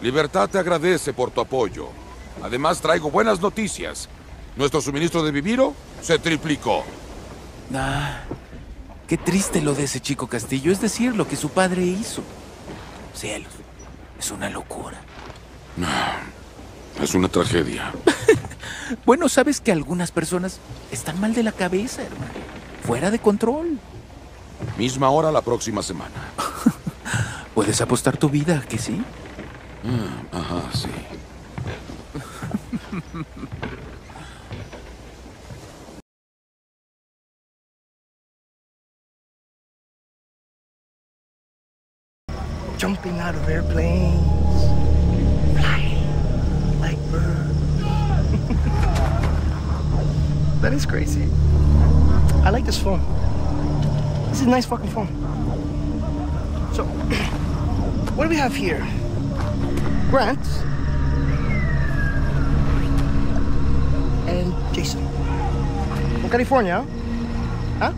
Libertad te agradece por tu apoyo. Además, traigo buenas noticias. Nuestro suministro de Viviro se triplicó. Ah, qué triste lo de ese chico Castillo, es decir, lo que su padre hizo. Cielos, es una locura. Es una tragedia. Bueno, sabes que algunas personas están mal de la cabeza, hermano. Fuera de control. Misma hora la próxima semana. ¿Puedes apostar tu vida, que sí? Ajá, sí. Jumping out of airplanes, flying like birds. That is crazy. I like this phone. This is a nice fucking phone. So, what do we have here? Grant and Jason from California, huh?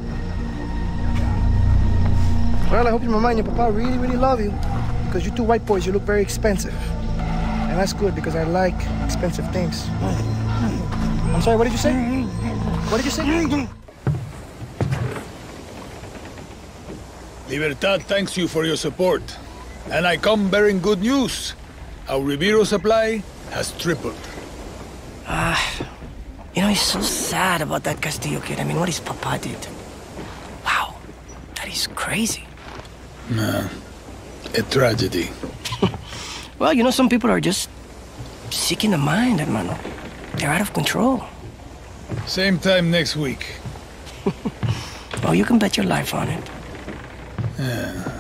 Well, I hope your mama and your papa really, really love you. Because you two white boys, you look very expensive. And that's good because I like expensive things. I'm sorry, what did you say? What did you say? Libertad thanks you for your support. And I come bearing good news. Our Riviro supply has tripled. It's so sad about that Castillo kid. I mean, what his papa did. Wow, that is crazy. A tragedy. Well, some people are just sick in the mind, hermano. They're out of control. Same time next week. Oh, you can bet your life on it. Yeah.